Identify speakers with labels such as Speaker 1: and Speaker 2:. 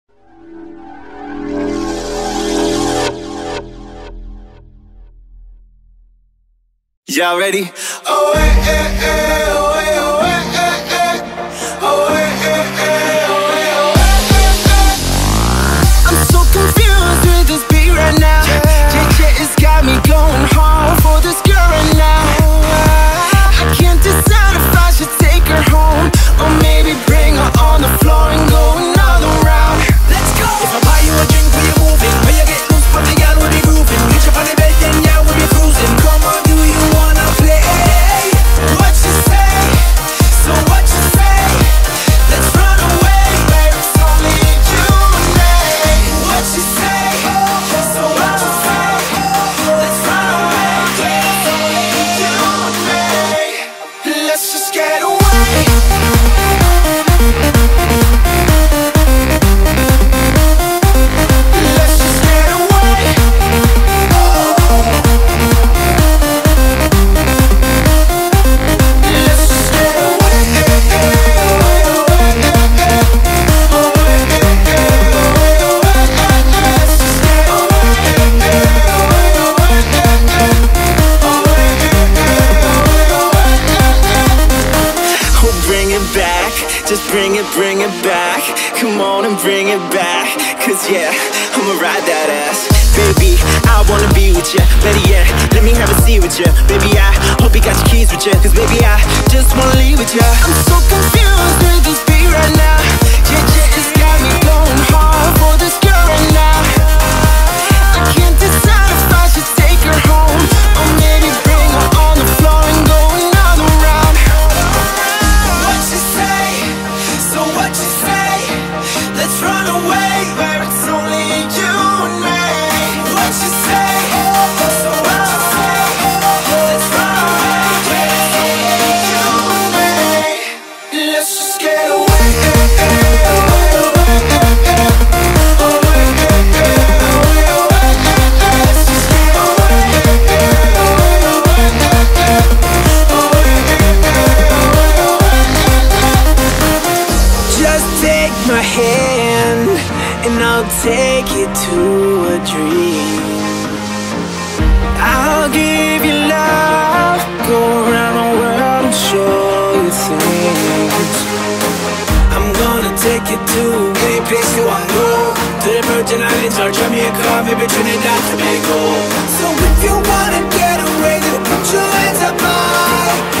Speaker 1: Y'all ready? Oh, hey, hey, hey, oh, hey, oh, hey, hey, hey. Oh, hey, hey, hey, oh, hey, oh, hey, hey, hey. I'm so confused with this beat right now. JJ has got me going hard for this girl right now. I can't decide if I should take her home or maybe bring her on the floor and go another round. Let's go! If I buy you a drink, will you move it? When you get loose, but the girl will be grooving. Get you on the bed, then yeah, we'll be cruising. Come on, do you wanna play? What you say? So what you say? Let's run away where it's only you and me. What you say? So what you say? Let's run away where it's only you and me. Let's just get away. Just bring it back. Come on and bring it back. Cause yeah, I'ma ride that ass. Baby, I wanna be with ya. Better yet, let me have a seat with ya. Baby, I hope you got your keys with ya. Cause baby, I just wanna leave with ya. I'm so confused with this beat right now. JJ has got me going hard for this girl right now. I can't decide if I should take her home or maybe bring her on the floor and go another round. What you say? So what you say? Let's run away where it's only you and me. What you say? So what you say? Let's run away where it's only you and me. Let's just get away. My hand, and I'll take you to a dream. I'll give you love, go around the world and show you things. I'm gonna take you to any place you wanna go, to the Virgin Islands or Jamaica, maybe Trinidad and Tobago. So if you wanna get away, then put your hands up high.